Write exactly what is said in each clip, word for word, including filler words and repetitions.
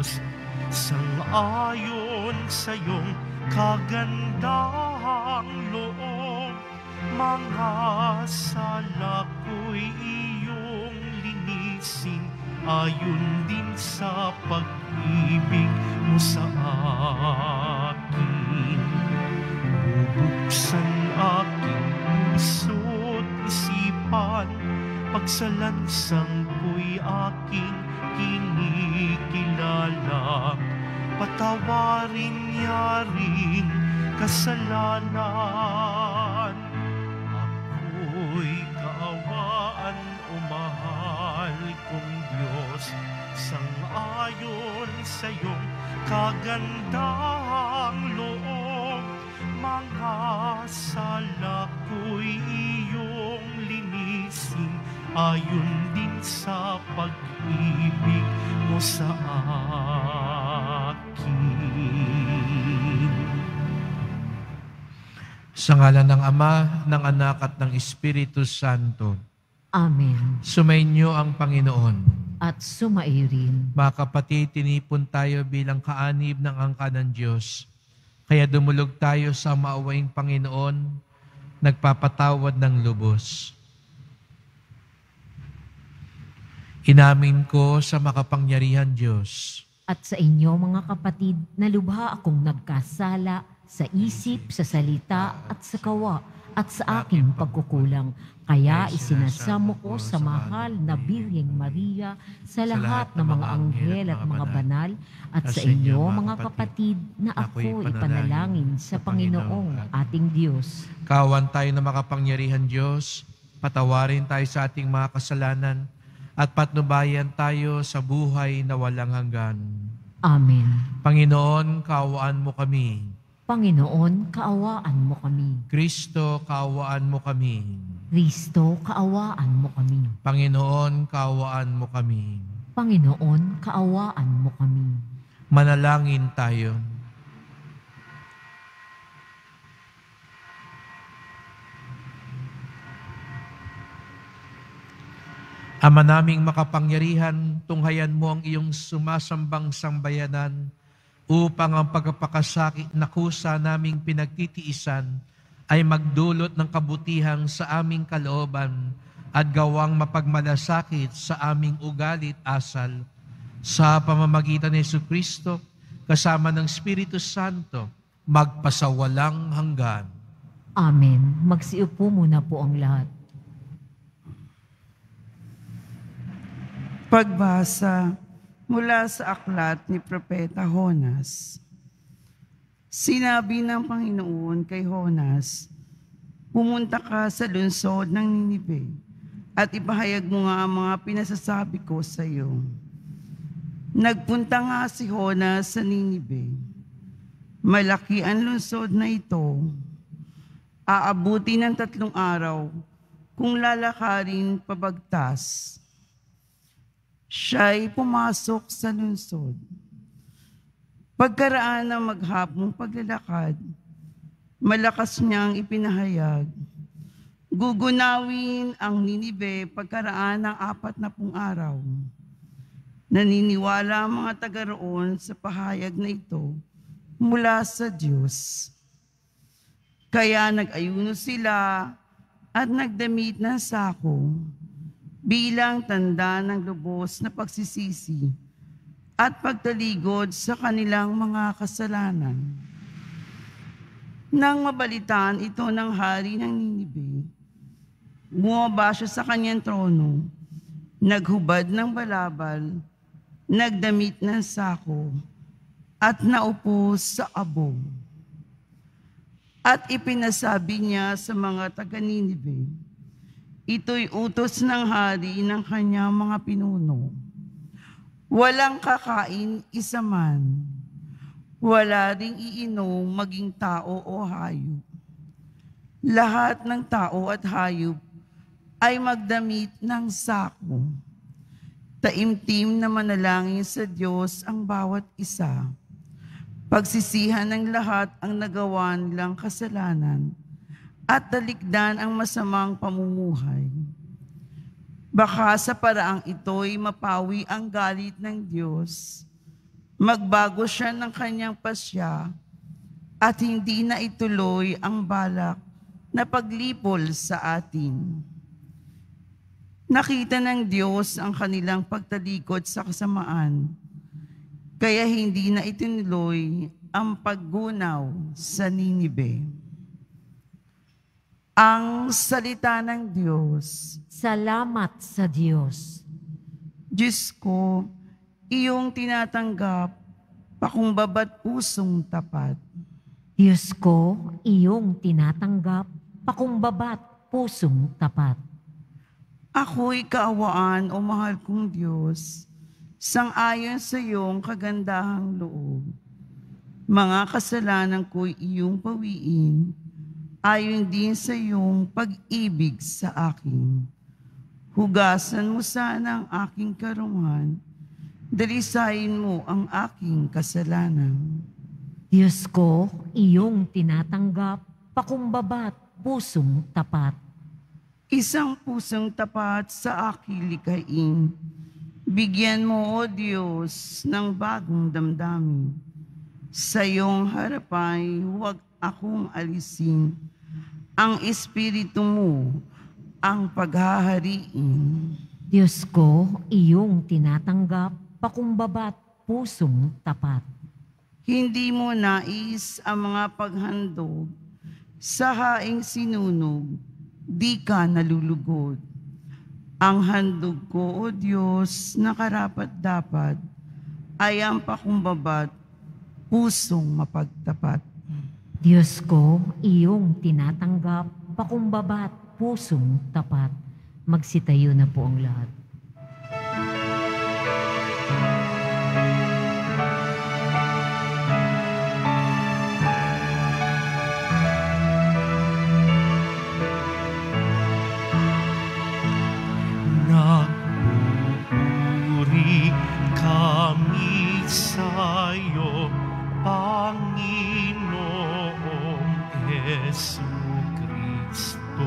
Diyos, sang-ayon sa iyong kagandahang loob. Mga sala ko'y iyong linisin, ayon din sa pag-ibig mo sa akin. Bubuksan aking puso't isipan, pagsalansang ko'y aking kinikilala. Patawarin niya rin kasalanan. Ako'y kaawaan o mahal kong Diyos, sang-ayon sa iyong kagandahang loob. Mga sala ko'y iyong linisin, ayon din sa pag-ibig mo sa akin. Sa ngalan ng Ama, ng Anak at ng Espiritu Santo. Amen. Sumainyo ang Panginoon. At sumairin. Mga kapatid, tinipon tayo bilang kaanib ng angka ng Diyos. Kaya dumulog tayo sa maawaing Panginoon, nagpapatawad ng lubos. Inamin ko sa makapangyarihan Diyos. At sa inyo mga kapatid, na lubha akong nagkasala sa isip, sa salita at sa kawa at sa aking pagkukulang. Kaya isinasamo ko sa mahal na Birheng Maria, sa lahat ng mga anghel at mga banal, at sa inyo mga kapatid, na ako ipanalangin sa Panginoong ating Diyos. Kawan tayo na makapangyarihan Diyos, patawarin tayo sa ating mga kasalanan, at patnubayan tayo sa buhay na walang hanggan. Amen. Panginoon, kaawaan mo kami. Panginoon, kaawaan mo kami. Kristo, kaawaan mo kami. Kristo, kaawaan mo kami. Panginoon, kaawaan mo kami. Panginoon, kaawaan mo kami. Manalangin tayo. Ama naming makapangyarihan, tunghayan mo ang iyong sumasambang sambayanan upang ang pagpapakasakit na kusa naming pinagtitiisan ay magdulot ng kabutihang sa aming kalooban at gawang mapagmalasakit sa aming ugalit asal. Sa pamamagitan ni Jesucristo, kasama ng Espiritu Santo, magpasawalang hanggan. Amen. Magsiupo muna po ang lahat. Pagbasa mula sa aklat ni Propeta Jonas. Sinabi ng Panginoon kay Jonas, pumunta ka sa lungsod ng Ninive at ipahayag mo nga ang mga pinasasabi ko sa iyo. Nagpunta nga si Jonas sa Ninive. Malaki ang lungsod na ito. Aabuti ng tatlong araw kung lalakarin pabagtas. Siya'y pumasok sa lungsod. Pagkaraan ng maghapong paglalakad, malakas niyang ipinahayag, gugunawin ang Ninive pagkaraan ng apat na pung araw. Naniniwala ang mga taga roon sa pahayag na ito mula sa Diyos. Kaya nag-ayuno sila at nagdamit ng sako bilang tanda ng lubos na pagsisisi at pagtaligod sa kanilang mga kasalanan. Nang mabalitaan ito ng hari ng Ninive, bumaba siya sa kanyang trono, naghubad ng balabal, nagdamit ng sako, at naupo sa abo. At ipinasabi niya sa mga taga-Ninive, ito'y utos ng hari ng kanyang mga pinuno. Walang kakain isa man, wala ring iinom maging tao o hayop. Lahat ng tao at hayop ay magdamit ng sako. Taimtim na manalangin sa Diyos ang bawat isa. Pagsisihan ng lahat ang nagawa nilang kasalanan at talikdan ang masamang pamumuhay. Baka sa paraang ito'y mapawi ang galit ng Diyos, Magbago siya ng kanyang pasya at hindi na ituloy ang balak na paglipol sa atin. Nakita ng Diyos ang kanilang pagtalikod sa kasamaan, kaya hindi na itinuloy ang paggunaw sa Ninive. Ang salita ng Diyos. Salamat sa Diyos. Diyos ko, iyong tinatanggap, pakumbaba't pusong tapat. Diyos ko, iyong tinatanggap, pakumbabat pusong tapat. Ako'y kaawaan o mahal kong Diyos, sang-ayon sa iyong kagandahang loob. Mga kasalanan ko'y iyong pawiin, ayon din sa iyong pag-ibig sa akin. Hugasan mo sana ang aking karungan, dalisayin mo ang aking kasalanan. Diyos ko, iyong tinatanggap, pakumbabat pusong tapat. Isang pusong tapat sa aking likhain. Bigyan mo, O Diyos, ng bagong damdamin. Sa iyong harapan, huwag akong alisin. Ang Espiritu mo, ang paghahariin. Diyos ko, iyong tinatanggap, pakumbabat pusong tapat. Hindi mo nais ang mga paghandog sa haing sinunog, di ka nalulugod. Ang handog ko, O Diyos, na karapat-dapat, ay ang pakumbabat, pusong mapagtapat. Diyos ko, iyong tinatanggap, pakumbabat pusong tapat. Magsitayo na po ang lahat. Nagpupuri kami sa'yo, Panginoong Jesucristo.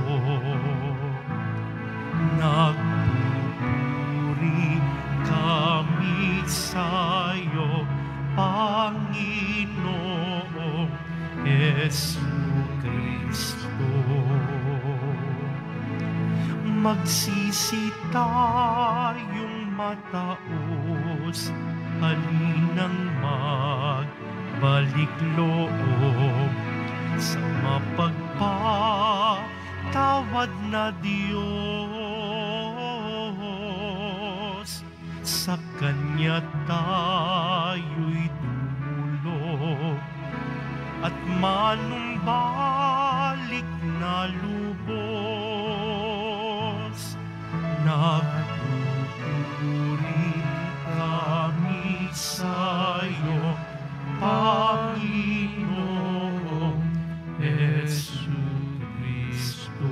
Nagpupuri kami sa'yo, Panginoong Jesucristo. Magsisi tayong mataos, halinang magbalik loob sa mapagpatawad na Diyos. Sa Kanya tayo'y dumulog at manumbalik na lubos. Nagpupuri kami sa'yo, Panginoong Jesucristo.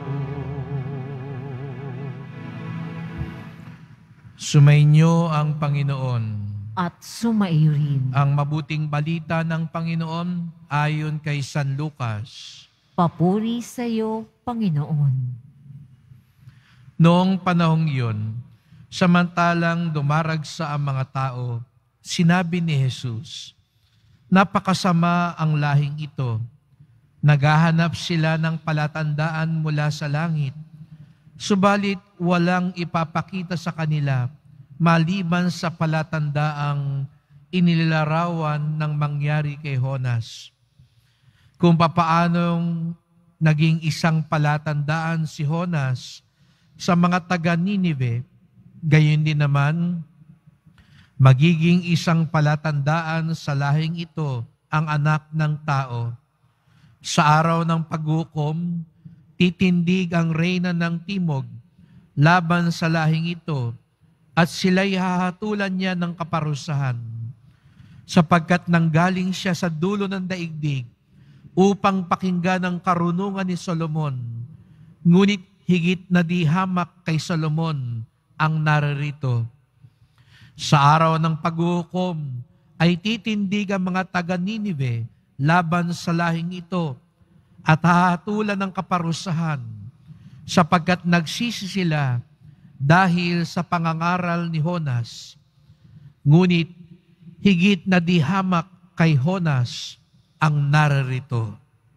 Sumainyo ang Panginoon. At sumaiyo rin. Ang mabuting balita ng Panginoon ayon kay San Lucas. Papuri sa iyo, Panginoon. Noong panahong iyon, samantalang dumaragsa ang mga tao, sinabi ni Jesus, napakasama ang lahing ito. Naghahanap sila ng palatandaan mula sa langit, subalit walang ipapakita sa kanila maliban sa palatandaang inilarawan ng mangyari kay Jonas. Kung papaanong naging isang palatandaan si Jonas sa mga taga Ninive, gayon din naman, magiging isang palatandaan sa lahing ito ang anak ng tao. Sa araw ng paghukom, titindig ang reyna ng timog laban sa lahing ito at sila'y hahatulan niya ng kaparusahan, sapagkat nanggaling siya sa dulo ng daigdig upang pakinggan ang karunungan ni Solomon. Ngunit higit na di hamak kay Solomon ang naririto. Sa araw ng paghukom ay titindig ang mga taga Ninive laban sa lahing ito at hahatulan ng kaparusahan, sapagkat nagsisi sila dahil sa pangangaral ni Jonas. Ngunit higit na di hamak kay Jonas ang nararito.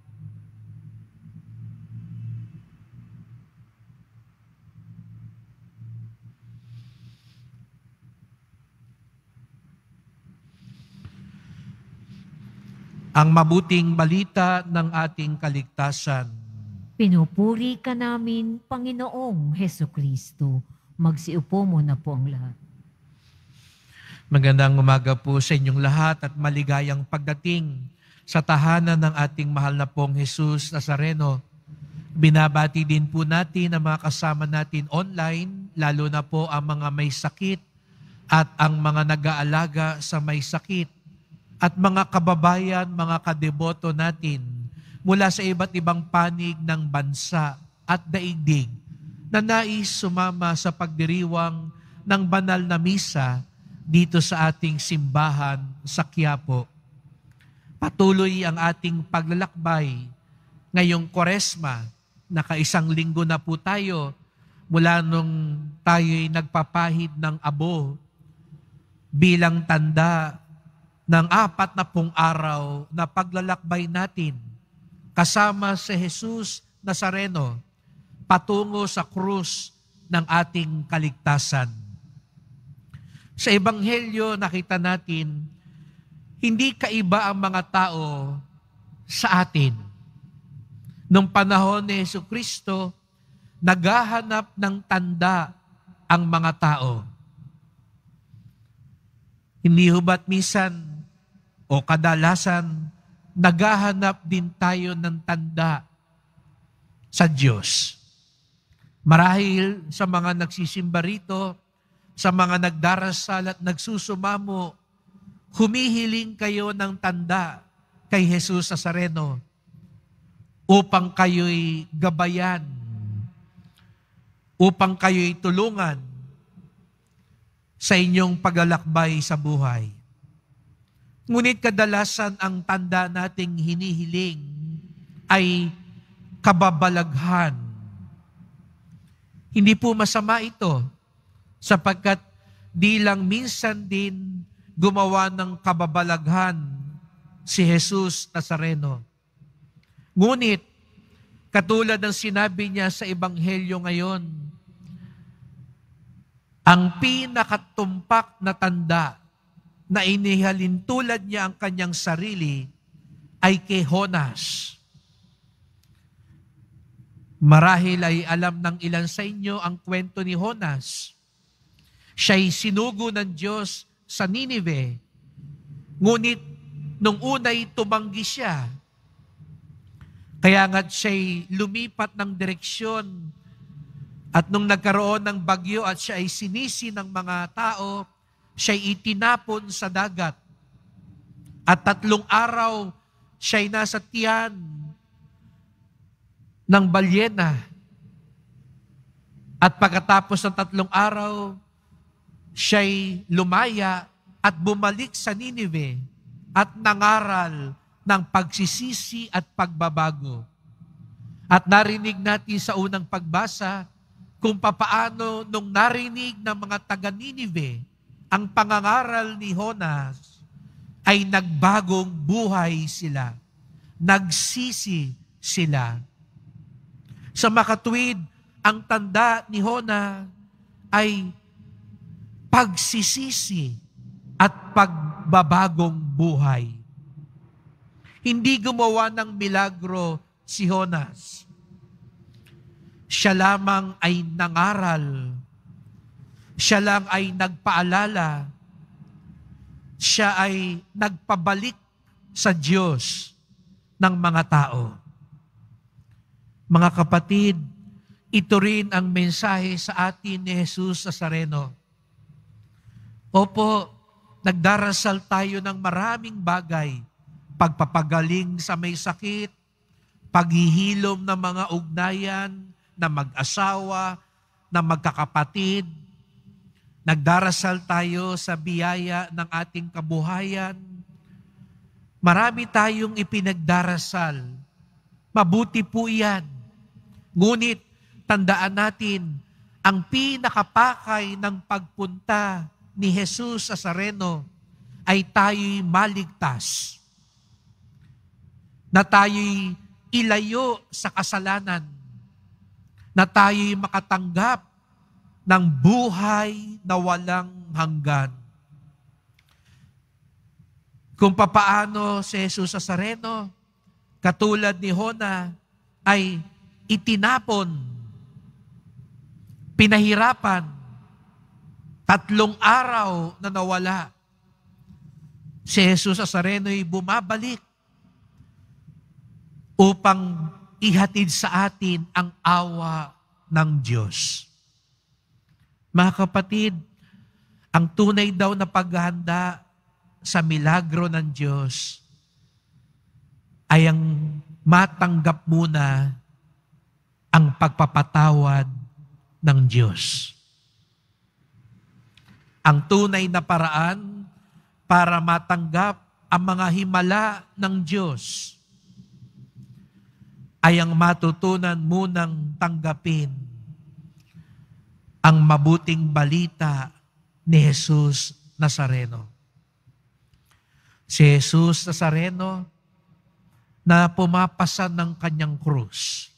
Ang mabuting balita ng ating kaligtasan. Pinupuri ka namin, Panginoong Heso Kristo. Magsiupo mo na po ang lahat. Magandang umaga po sa inyong lahat at maligayang pagdating sa tahanan ng ating mahal na pong Jesus Nazareno. Binabati din po natin ang mga kasama natin online, lalo na po ang mga may sakit at ang mga nag-aalaga sa may sakit. At mga kababayan, mga kadeboto natin mula sa iba't ibang panig ng bansa at daigdig na nais sumama sa pagdiriwang ng banal na misa dito sa ating simbahan sa Quiapo. Patuloy ang ating paglalakbay ngayong Kwaresma, nakaisang linggo na po tayo mula nung tayo'y nagpapahid ng abo bilang tanda ng apat na pong araw na paglalakbay natin kasama si Jesus Nazareno patungo sa krus ng ating kaligtasan. Sa Ebanghelyo nakita natin, hindi kaiba ang mga tao sa atin. Nung panahon ni Jesucristo, naghahanap ng tanda ang mga tao. Hindi ho ba't minsan o kadalasan, naghahanap din tayo ng tanda sa Diyos. Marahil sa mga nagsisimba rito, sa mga nagdarasal at nagsusumamo, humihiling kayo ng tanda kay Jesus Nazareno upang kayo'y gabayan, upang kayo'y tulungan sa inyong paglalakbay sa buhay. Ngunit kadalasan ang tanda nating hinihiling ay kababalaghan. Hindi po masama ito sapagkat di lang minsan din gumawa ng kababalaghan si Jesus Nazareno. Ngunit katulad ng sinabi niya sa Ebanghelyo ngayon, ang pinakatumpak na tanda na inihalin tulad niya ang kanyang sarili ay kay Jonas. Marahil ay alam ng ilan sa inyo ang kwento ni Jonas. Siya'y sinugo ng Diyos sa Ninive. Ngunit nung una'y tumanggi siya. Kaya nga't siya'y lumipat ng direksyon at nung nagkaroon ng bagyo at siya ay sinisi ng mga tao, siya'y itinapon sa dagat. At tatlong araw, siya'y nasa tiyan ng balyena. At pagkatapos ng tatlong araw, siya'y lumaya at bumalik sa Ninive at nangaral ng pagsisisi at pagbabago. At narinig natin sa unang pagbasa kung papaano nung narinig ng mga taga-Ninive ang pangangaral ni Jonas, ay nagbagong buhay sila. Nagsisi sila. Sa makatuwid, ang tanda ni Jonas ay pagsisisi at pagbabagong buhay. Hindi gumawa ng milagro si Jonas. Siya lamang ay nangaral. Siya lang ay nagpaalala. Siya ay nagpabalik sa Diyos ng mga tao. Mga kapatid, ito rin ang mensahe sa atin ni Jesus Nazareno. Opo, nagdarasal tayo ng maraming bagay. Pagpapagaling sa may sakit, paghihilom ng mga ugnayan na mag-asawa, na magkakapatid. Nagdarasal tayo sa biyaya ng ating kabuhayan. Marami tayong ipinagdarasal. Mabuti po yan. Ngunit tandaan natin, ang pinakapakay ng pagpunta ni Jesus Nazareno ay tayo'y maligtas, na tayo'y ilayo sa kasalanan, na tayo'y makatanggap ng buhay na walang hanggan. Kung papaano si Jesus Nazareno, katulad ni Hona, ay itinapon, pinahirapan, tatlong araw na nawala. Si Jesus Nazareno ay bumabalik upang ihatid sa atin ang awa ng Diyos. Mga kapatid, ang tunay daw na paghahanda sa milagro ng Diyos ay ang matanggap muna ang pagpapatawad ng Diyos. Ang tunay na paraan para matanggap ang mga himala ng Diyos ay ang matutunan munang tanggapin ang mabuting balita ni Jesus Nazareno. Si Jesus Nazareno na pumapasan ng kanyang krus.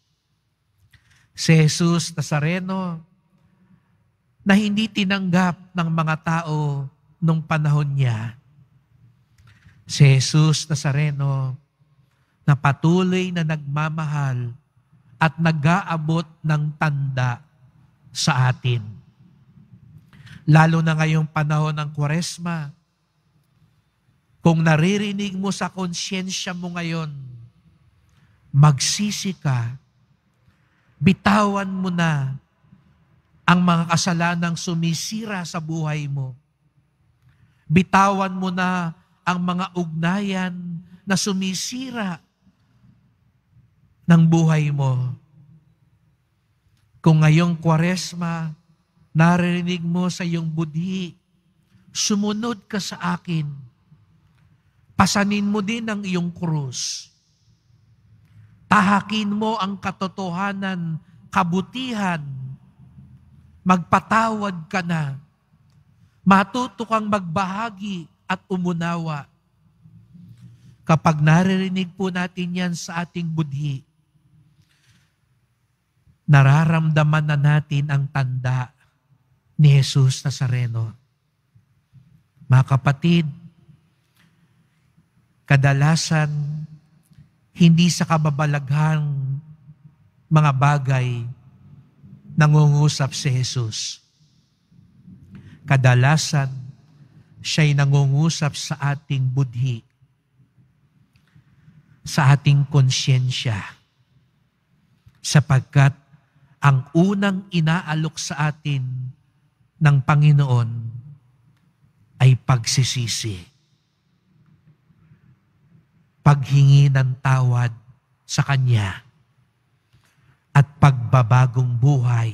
Si Jesus Nazareno na hindi tinanggap ng mga tao nung panahon niya. Si Jesus Nazareno na patuloy na nagmamahal at nag-aabot ng tanda sa atin. Lalo na ngayong panahon ng Kwaresma, kung naririnig mo sa konsyensya mo ngayon, magsisi ka, bitawan mo na ang mga kasalanang sumisira sa buhay mo. Bitawan mo na ang mga ugnayan na sumisira ng buhay mo. Kung ngayong Kwaresma, naririnig mo sa iyong budhi, sumunod ka sa akin. Pasanin mo din ang iyong krus. Tahakin mo ang katotohanan, kabutihan. Magpatawad ka na. Matuto kang magbahagi at umunawa. Kapag naririnig po natin yan sa ating budhi, nararamdaman na natin ang tanda ni Jesus Nazareno. Mga kapatid, kadalasan, hindi sa kababalaghang mga bagay nangungusap si Jesus. Kadalasan, siya'y nangungusap sa ating budhi, sa ating konsyensya, sapagkat ang unang inaalok sa atin ng Panginoon ay pagsisisi. Paghingi ng tawad sa Kanya at pagbabagong buhay,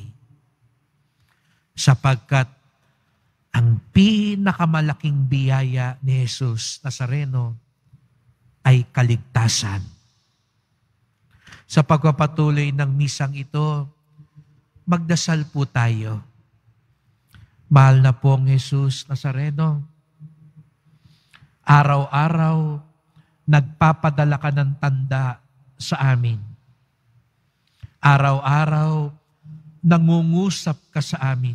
sapagkat ang pinakamalaking biyaya ni Jesus Nazareno ay kaligtasan. Sa pagpapatuloy ng misang ito, magdasal po tayo. Mahal na pong Jesus Nazareno, araw-araw nagpapadala ka ng tanda sa amin. Araw-araw nangungusap ka sa amin.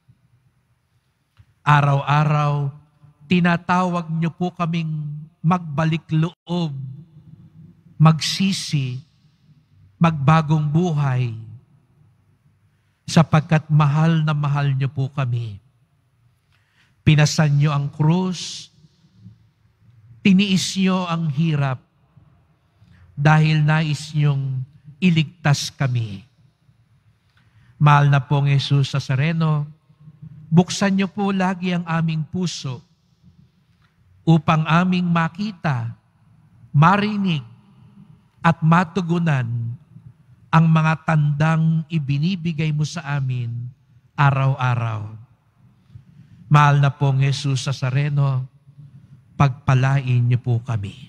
Araw-araw tinatawag niyo po kaming magbalik loob, magsisi, magbagong buhay, sapagkat mahal na mahal niyo po kami. Pinasan niyo ang krus, tiniis niyo ang hirap, dahil nais niyong iligtas kami. Mahal na pong Jesus Nazareno, buksan niyo po lagi ang aming puso upang aming makita, marinig, at matugunan ang mga tandang ibinibigay mo sa amin araw-araw. Mahal na pong Jesus Nazareno, pagpalain niyo po kami.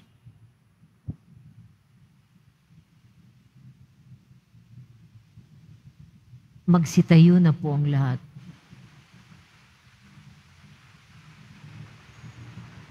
Magsitayo na po ang lahat.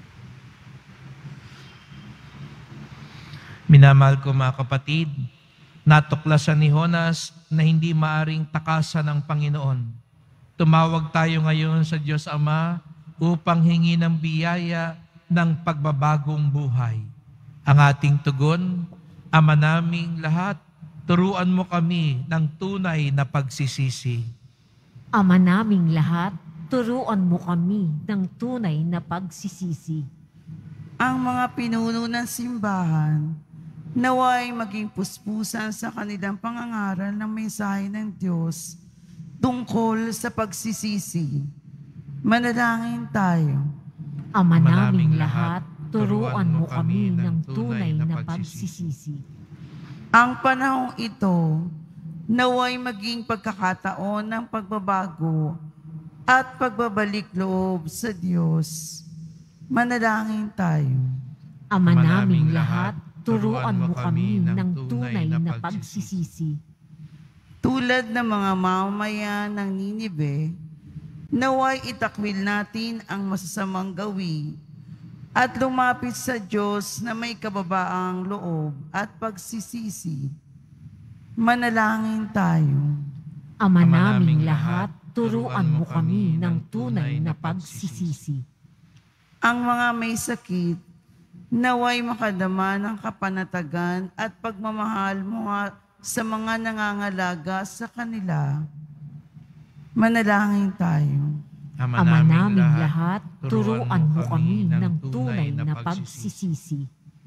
Minamahal ko mga kapatid, natuklasan ni Jonas na hindi maaring takasan ng Panginoon. Tumawag tayo ngayon sa Diyos Ama upang hingi ng biyaya ng pagbabagong buhay. Ang ating tugon, Ama naming lahat, turuan mo kami ng tunay na pagsisisi. Ama naming lahat, turuan mo kami ng tunay na pagsisisi. Ang mga pinuno ng simbahan, naway maging puspusan sa kanilang pangangaral ng mensahe ng Diyos tungkol sa pagsisisi. Manalangin tayo. Ama Ama naming naming lahat, turuan mo kami ng tunay na pagsisisi. pagsisisi. Ang panahong ito, naway maging pagkakataon ng pagbabago at pagbabalik loob sa Diyos. Manalangin tayo. Ama Ama naming naming lahat, lahat, turuan mo kami ng tunay na pagsisisi. Tulad ng mga mamamayan ng Ninive, naway itakwil natin ang masasamang gawi at lumapit sa Diyos na may kababaang loob at pagsisisi. Manalangin tayo. Ama Ama naming naming lahat, lahat, turuan mo kami ng tunay na pagsisisi. Ang mga may sakit, naway makadama ng kapanatagan at pagmamahal mo nga sa mga nangangalaga sa kanila. Manalangin tayo. Ama naming lahat, turuan mo kami ng tunay na pagsisisi.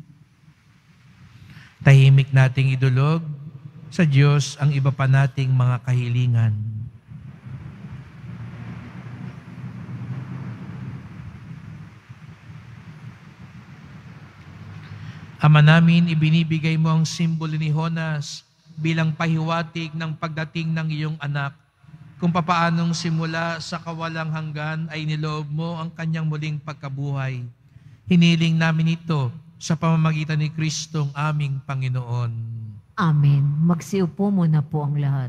Tahimik nating idulog sa Diyos ang iba pa nating mga kahilingan. Ama namin, ibinibigay mo ang simbolo ni Jonas bilang pahiwatig ng pagdating ng iyong anak, kung papaanong simula sa kawalang hanggan ay niloob mo ang kanyang muling pagkabuhay. Hiniling namin ito sa pamamagitan ni Kristong aming Panginoon. Amen. Magsiupo muna po ang lahat.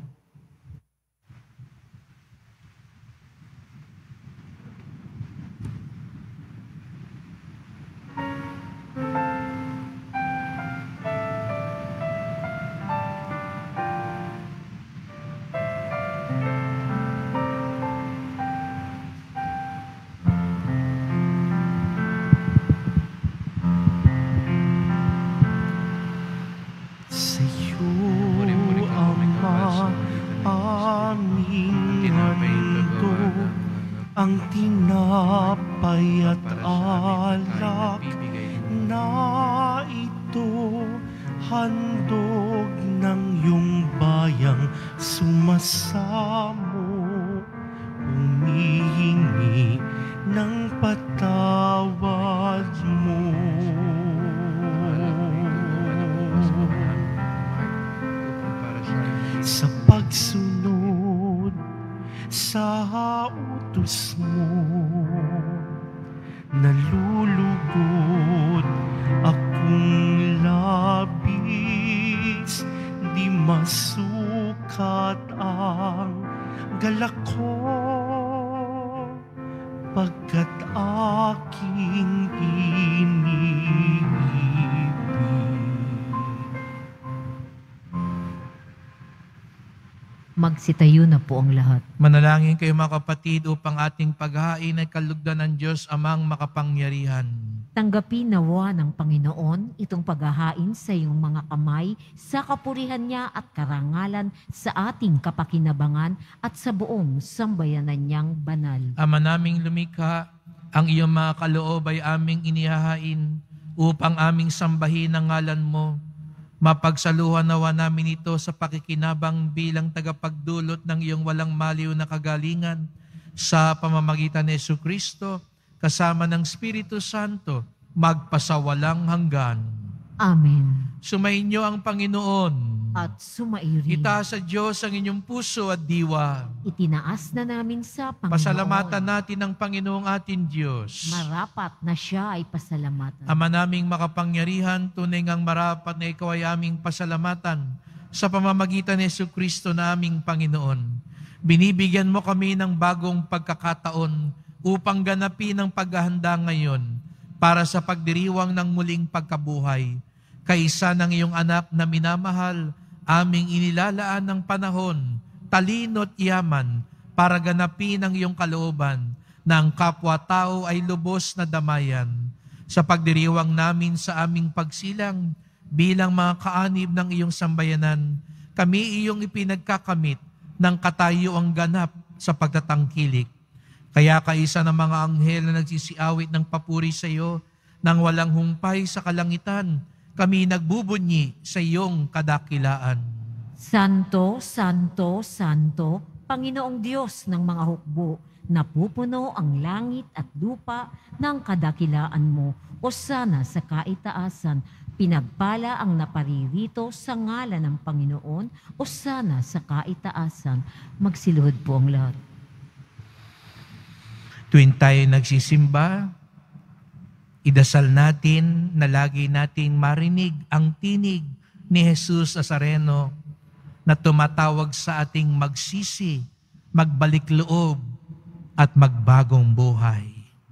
Sa'yo, Ama, aming handog, ang tinapay at alak na ito, handog ng iyong bayang sumasamo, humihingi ng patawad mo. Sa pagsunod sa utos mo, nalulugod akong labis, di masukat ang galak ko, pagkat aking iniibig. Magsitayo na po ang lahat. Manalangin kayo mga kapatid upang ating paghain ay kalugdan ng Diyos amang makapangyarihan. Tanggapin nawa ng Panginoon itong paghahain sa iyong mga kamay sa kapurihan niya at karangalan sa ating kapakinabangan at sa buong sambayanan niyang banal. Ama naming lumikha, ang iyong mga kaloob ay aming inihahain upang aming sambahin ang ngalan mo. Mapagsaluhan nawa namin ito sa pakikinabang bilang tagapagdulot ng iyong walang maliw na kagalingan sa pamamagitan ni Jesucristo kasama ng Espiritu Santo magpasawalang hanggan. Amen. Sumainyo ang Panginoon. At sumairin. Itaas sa Diyos ang inyong puso at diwa. Itinaas na namin sa Panginoon. Pasalamatan natin ang Panginoong ating Diyos. Marapat na siya ay pasalamatan. Ama naming makapangyarihan, tunay ngang marapat na ikaw ay aming pasalamatan sa pamamagitan ni Jesucristo na aming Panginoon. Binibigyan mo kami ng bagong pagkakataon upang ganapin ang paghahanda ngayon para sa pagdiriwang ng muling pagkabuhay. kaisa ng iyong anak na minamahal, aming inilalaan ng panahon, talino't yaman, para ganapin ang iyong kalooban, na ang kapwa-tao ay lubos na damayan. Sa pagdiriwang namin sa aming pagsilang, bilang mga kaanib ng iyong sambayanan, kami iyong ipinagkakamit ng katayuang ganap sa pagtatangkilik. Kaya kaisa ng mga anghel na nagsisiawit ng papuri sa iyo, nang walang humpay sa kalangitan, kami nagbubunyi sa iyong kadakilaan. Santo, Santo, Santo, Panginoong Diyos ng mga hukbo, napupuno ang langit at lupa ng kadakilaan mo. Hosana sa kaitaasan, pinagpala ang naparirito sa ngalan ng Panginoon. Hosana sa kaitaasan. Magsiluhod po ang lahat. Tuwing tayo nagsisimba, idasal natin na lagi nating marinig ang tinig ni Jesus Nazareno na tumatawag sa ating magsisi, magbalik loob, at magbagong buhay.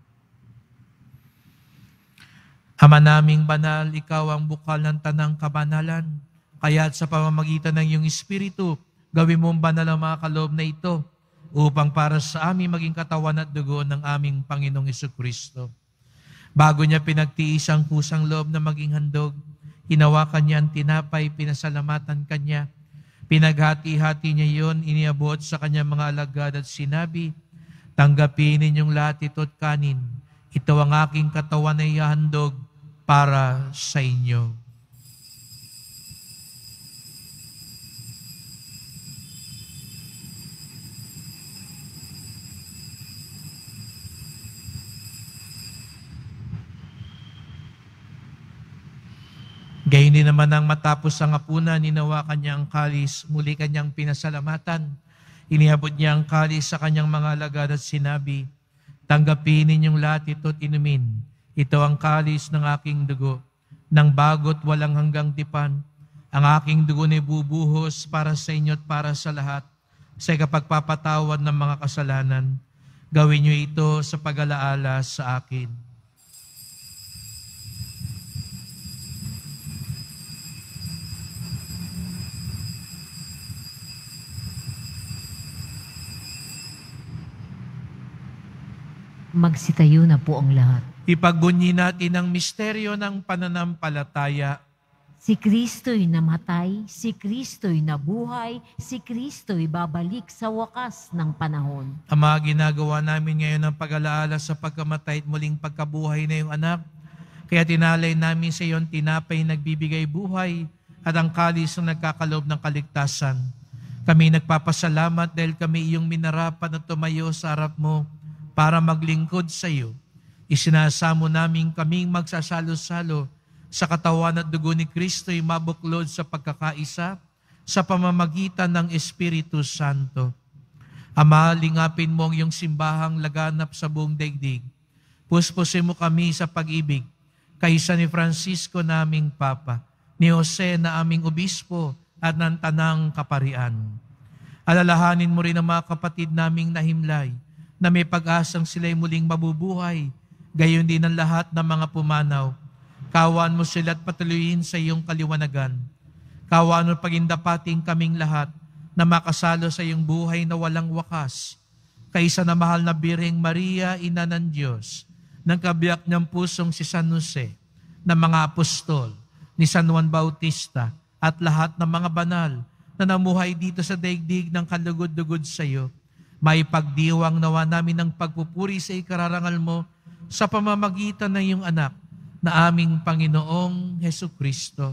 Ama naming banal, ikaw ang bukal ng tanang kabanalan, kaya't sa pamamagitan ng iyong Espiritu, gawin mong banal ang mga kaloob na ito, upang para sa amin maging katawan at dugo ng aming Panginoong Jesucristo. Bago niya pinagtiis ang kusang loob na maging handog, hinawakan niya ang tinapay, pinasalamatan kanya. Pinaghati-hati niya iyon, iniabot sa kanyang mga alagad at sinabi, tanggapin ninyong lahat ito at kanin. Ito ang aking katawan na ihahandog para sa inyo. Gayon din naman nang matapos ang hapunan, ninawakan niya ang kalis, muli kanyang pinasalamatan. Iniabot niya ang kalis sa kanyang mga alagad at sinabi, tanggapin ninyong lahat ito at inumin. Ito ang kalis ng aking dugo, ng bago't walang hanggang tipan. Ang aking dugo na bubuhos para sa inyo at para sa lahat, sa kapagpapatawad ng mga kasalanan. Gawin niyo ito sa pag-alaala sa akin. Magsitayo na po ang lahat. Ipagbunyi natin ang misteryo ng pananampalataya. Si Kristo'y namatay, si Kristo'y nabuhay, si Kristo'y babalik sa wakas ng panahon. Ama, ginagawa namin ngayon ang pag-alaala sa pagkamatay at muling pagkabuhay na iyong anak. Kaya tinalay namin sa iyon tinapay nagbibigay buhay at ang kalis na nagkakaloob ng kaligtasan. Kami nagpapasalamat dahil kami iyong minarapan at tumayo sa harap mo para maglingkod sa iyo. Isinasamo namin kaming magsasalo-salo sa katawan at dugo ni Kristo'y mabuklod sa pagkakaisa sa pamamagitan ng Espiritu Santo. Ama, lingapin mo ang iyong simbahang laganap sa buong daigdig. Puspusin mo kami sa pag-ibig, kaisa ni Francisco naming Papa, ni Jose na aming Obispo at ng Tanang Kaparian. Alalahanin mo rin ang mga kapatid naming nahimlay, na may pag-asang sila'y muling mabubuhay, gayon din ang lahat ng mga pumanaw. Kawan mo sila at patuloyin sa iyong kaliwanagan. Kawan mo pagindapating kaming lahat na makasalo sa iyong buhay na walang wakas. Kaisa na mahal na Birheng Maria, Ina ng Diyos, ng kabiyak niyang pusong si San Jose, ng mga apostol, ni San Juan Bautista, at lahat ng mga banal na namuhay dito sa daigdig ng kalugod-lugod sa iyo. May pagdiwang nawa namin ng pagpupuri sa ikararangal mo sa pamamagitan ng iyong anak na aming Panginoong Hesukristo.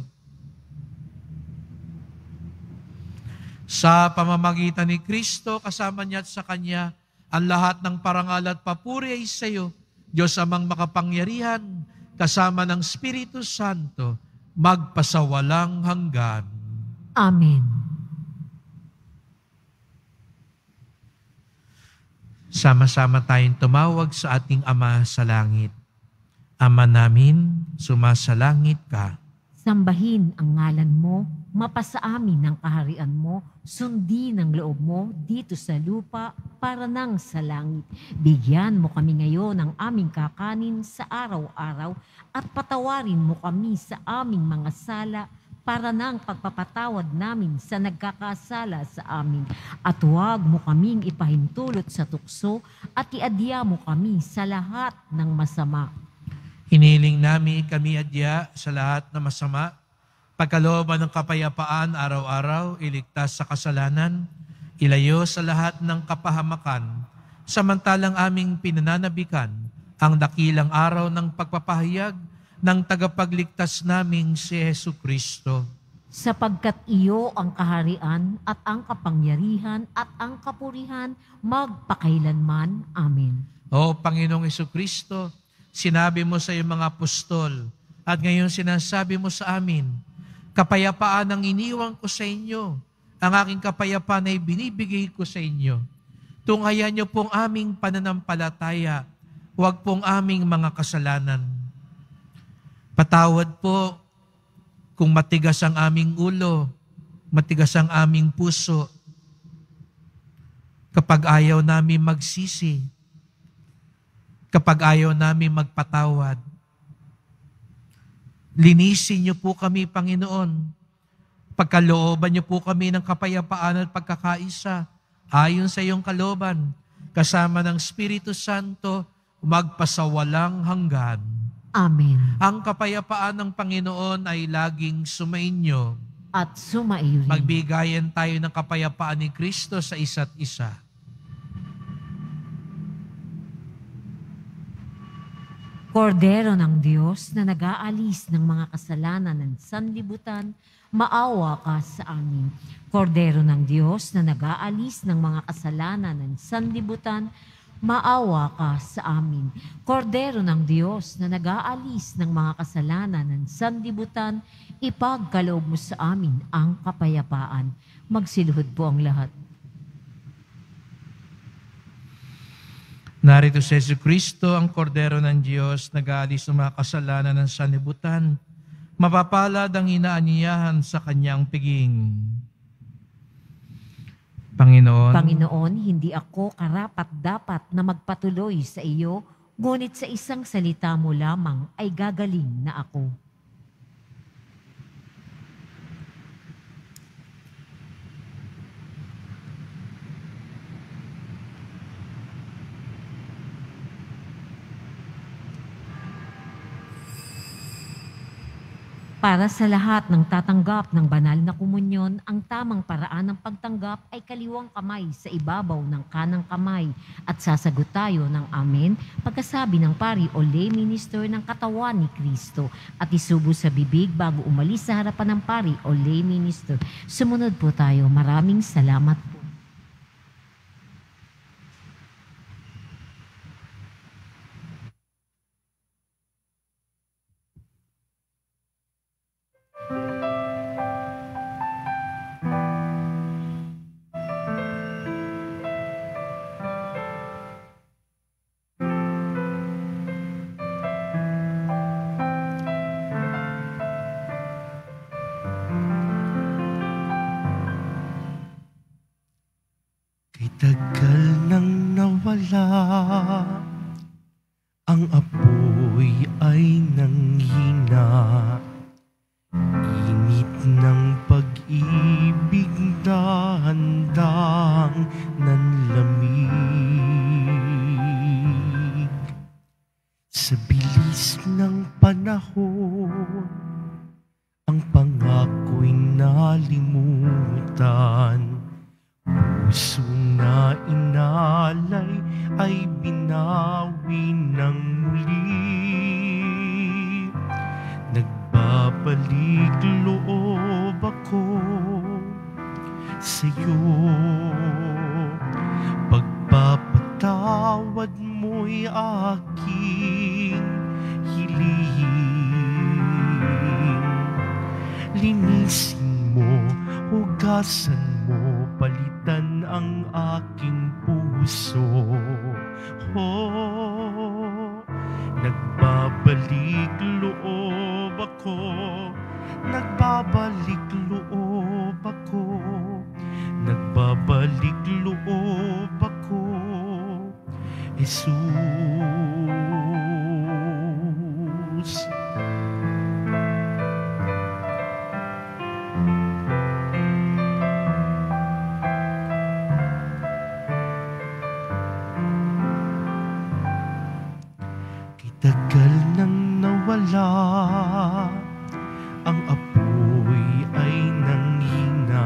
Sa pamamagitan ni Kristo, kasama niya at sa Kanya, ang lahat ng parangal at papuri ay sa iyo, Diyos amang makapangyarihan, kasama ng Espiritu Santo, magpasawalang hanggan. Amen. Sama-sama tayong tumawag sa ating Ama sa langit. Ama namin, sumasalangit ka. Sambahin ang ngalan mo, mapasa amin ang kaharian mo, sundin ang loob mo dito sa lupa para nang sa langit. Bigyan mo kami ngayon ng aming kakanin sa araw-araw at patawarin mo kami sa aming mga sala para nang pagpapatawad namin sa nagkakasala sa amin. At huwag mo kaming ipahintulot sa tukso at iadya mo kami sa lahat ng masama. Hiniling namin kami adya sa lahat na masama, pagkalooban ng kapayapaan araw-araw, iligtas sa kasalanan, ilayo sa lahat ng kapahamakan, samantalang aming pinananabikan ang dakilang araw ng pagpapahayag ng tagapagligtas naming si Hesu Kristo. Sapagkat iyo ang kaharian at ang kapangyarihan at ang kapurihan magpakailanman. Amen. O Panginoong Hesu Kristo, sinabi mo sa iyong mga apostol at ngayon sinasabi mo sa amin, kapayapaan ang iniwan ko sa inyo, ang aking kapayapaan ay binibigay ko sa inyo. Tunghayan niyo pong aming pananampalataya, huwag pong aming mga kasalanan. Patawad po kung matigas ang aming ulo, matigas ang aming puso, kapag ayaw namin magsisi, kapag ayaw namin magpatawad. Linisin niyo po kami, Panginoon. Pagkalooban niyo po kami ng kapayapaan at pagkakaisa, ayon sa iyong kalooban, kasama ng Espiritu Santo, magpasawalang hanggan. Amen. Ang kapayapaan ng Panginoon ay laging sumainyo. At sumaiyo rin. Magbigayan tayo ng kapayapaan ni Kristo sa isa't isa. Kordero ng Diyos na nag-aalis ng mga kasalanan ng sanlibutan, maawa ka sa amin. Kordero ng Diyos na nag-aalis ng mga kasalanan ng sanlibutan, maawa ka sa amin. Kordero ng Diyos na nag-aalis ng mga kasalanan ng sanlibutan, ipagkaloob mo sa amin ang kapayapaan. Magsiluhod po ang lahat. Narito si Jesu Kristo, ang Kordero ng Diyos, nag-aalis ng mga kasalanan ng sanlibutan. Mapapalad ang inaanyayahan sa kanyang piging. Panginoon, Panginoon, hindi ako karapat-dapat na magpatuloy sa iyo, ngunit sa isang salita mo lamang ay gagaling na ako. Para sa lahat ng tatanggap ng banal na komunyon, ang tamang paraan ng pagtanggap ay kaliwang kamay sa ibabaw ng kanang kamay at sasagot tayo ng amen pagkasabi ng pari o lay minister ng katawan ni Kristo at isubo sa bibig bago umalis sa harapan ng pari o lay minister. Sumunod po tayo. Maraming salamat po. Tagal nang nawala, ang apoy ay nanghina. Init ng pag-ibig na handang nanlamig. Sa bilis ng panahon, ang pangako'y nalimutan. Puso na inalay ay binawi ng muli. Nagbabalik loob ako sa'yo. Pagpapatawad mo'y aking hiling. Linisin mo, hugasan mo, palitan ang aking puso. Oh, nagbabalik loob ako nagbabalik loob ako, nagbabalik loob ako, Jesus. Tagal nang nawala, ang apoy ay nanghina,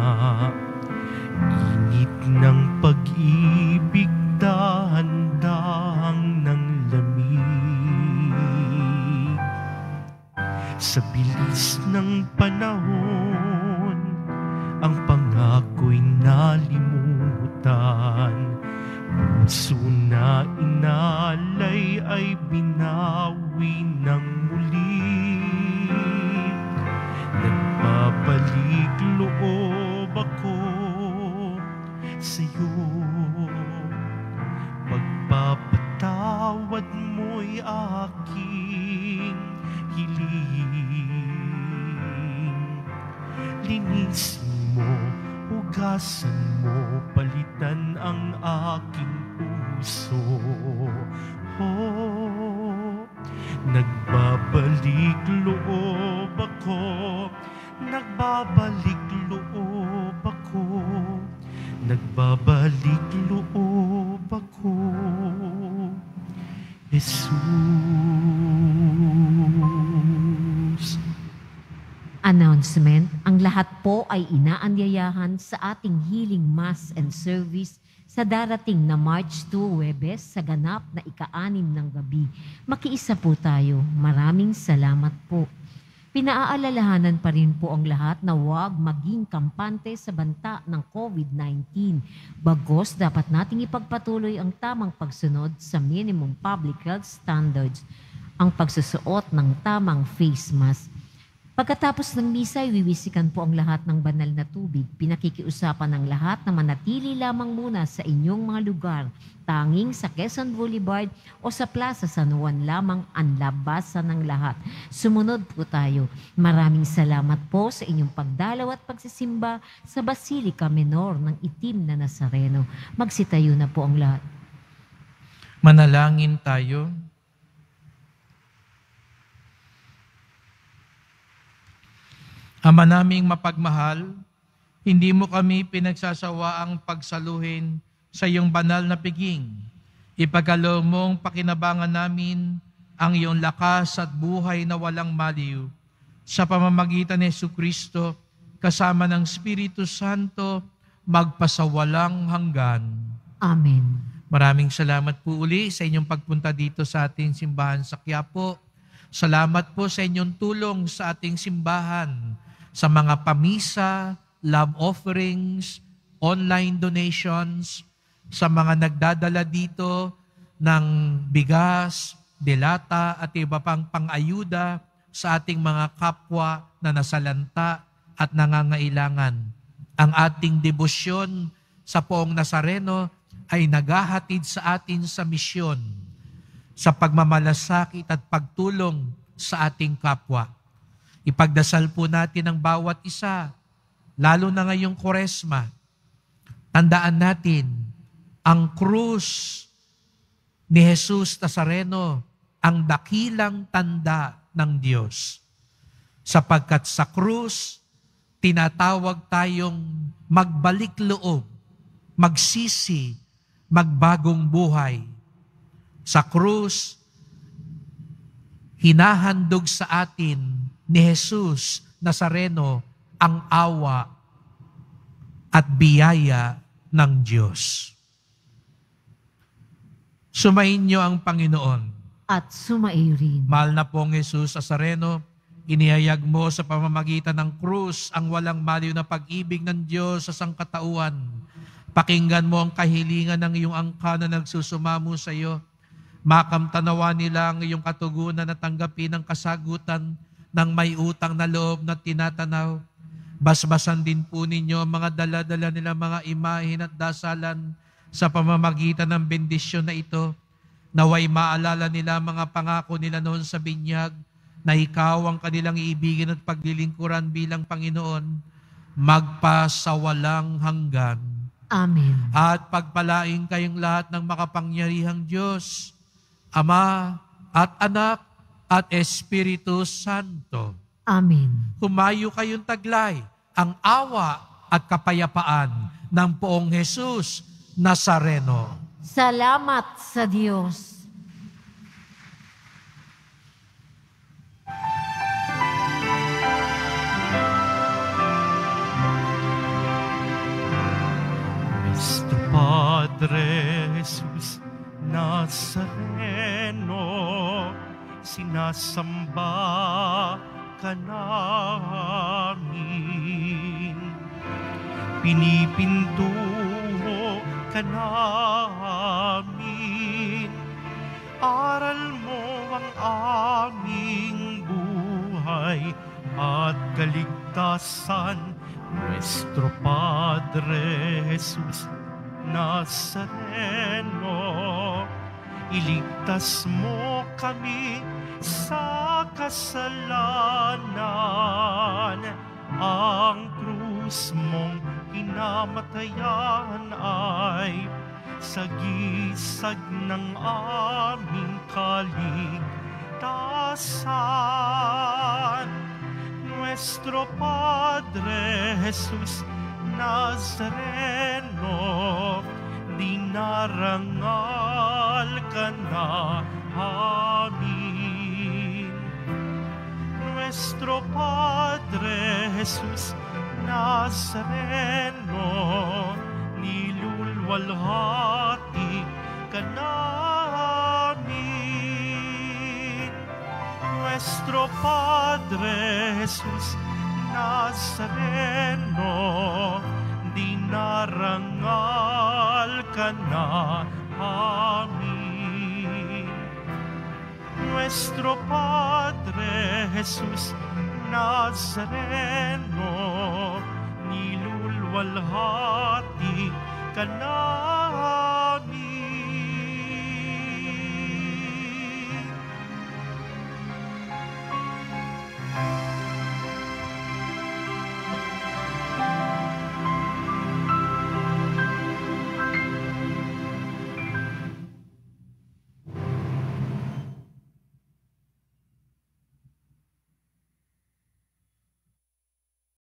init ng pag-ibig dahan-dahang ng lamig. Sa bilis ng panahon, ang pangako'y nalimutan, puso na inalay ay binawi ng muli. Nagbabalik loob ako sa'yo, pagpapatawad mo'y aking hiling. Linisin mo, hugasan mo, palitan ang aking puso. Oh, nagbabalik loob ako, nagbabalik loob ako, nagbabalik loob ako, Jesus. Announcement, ang lahat po ay inaanyayahan sa ating healing mass and service sa darating na March second, Huwebes, sa ganap na ika-anim ng gabi. Makiisa po tayo. Maraming salamat po. Pinaaalalahanan pa rin po ang lahat na huwag maging kampante sa banta ng COVID nineteen. Bagos, dapat nating ipagpatuloy ang tamang pagsunod sa minimum public health standards, ang pagsusuot ng tamang face mask. Pagkatapos ng misa, wiwisikan po ang lahat ng banal na tubig. Pinakikiusapan ng lahat na manatili lamang muna sa inyong mga lugar, tanging sa Quezon Boulevard o sa Plaza San Juan lamang ang labasan ng lahat. Sumunod po tayo. Maraming salamat po sa inyong pagdalaw at pagsisimba sa Basilica Menor ng Itim na Nazareno. Magsitayo na po ang lahat. Manalangin tayo. Ama naming mapagmahal, hindi mo kami pinagsasawaang pagsaluhin sa iyong banal na piging. Ipagkaloob mong pakinabangan namin ang iyong lakas at buhay na walang maliw sa pamamagitan ni Jesucristo kasama ng Espiritu Santo magpasawalang hanggan. Amen. Maraming salamat po uli sa inyong pagpunta dito sa ating simbahan sa Quiapo. Salamat po sa inyong tulong sa ating simbahan, sa mga pamisa, love offerings, online donations, sa mga nagdadala dito ng bigas, delata at iba pang pang-ayuda sa ating mga kapwa na nasalanta at nangangailangan. Ang ating debosyon sa Poong Nazareno ay naghahatid sa atin sa misyon, sa pagmamalasakit at pagtulong sa ating kapwa. Ipagdasal po natin ang bawat isa, lalo na ngayong Kwaresma. Tandaan natin, ang krus ni Jesus Nazareno ang dakilang tanda ng Diyos. Sapagkat sa krus, tinatawag tayong magbalik loob, magsisi, magbagong buhay. Sa krus, hinahandog sa atin ni Jesus Nazareno ang awa at biyaya ng Diyos. Sumayin niyo ang Panginoon. At sumaiyo rin. Mahal na pong Jesus Nazareno, inihayag mo sa pamamagitan ng krus ang walang maliw na pag-ibig ng Diyos sa sangkatauhan. Pakinggan mo ang kahilingan ng iyong angka na nagsusumamo sa iyo. Makamtanawa nila ang iyong katugunan at tanggapin ang kasagutan ng may utang na loob na tinatanaw. Basbasan din po ninyo ang mga dala-dala nila mga imahin at dasalan sa pamamagitan ng bendisyon na ito. Naway maalala nila mga pangako nila noon sa binyag na ikaw ang kanilang iibigin at paglilingkuran bilang Panginoon, magpasawalang hanggan. Amen. At pagpalaing kayong lahat ng makapangyarihang Diyos, Ama at Anak at Espiritu Santo. Amen. Humayo kayong taglay ang awa at kapayapaan ng Poong Jesus Nazareno. Salamat sa Diyos. Nuestro Padre Jesus Nazareno, sinasamba ka namin. Pinipinto ka namin. Aral mo ang aming buhay at kaligtasan. Nuestro Padre Jesus Nazareno, iligtas mo kami sa kasalanan. Ang krus mong kinamatayan ay sagisag ng aming kaligtasan. Nuestro Padre Jesus Nazareno, dinarangal ka namin. Nuestro Padre Jesus Nazareno, nilulwalhati ka namin. Nuestro Padre Jesus Nazareno, dinarangal ka namin. Nuestro Padre Jesus Nazareno, nilulwalhati ka namin.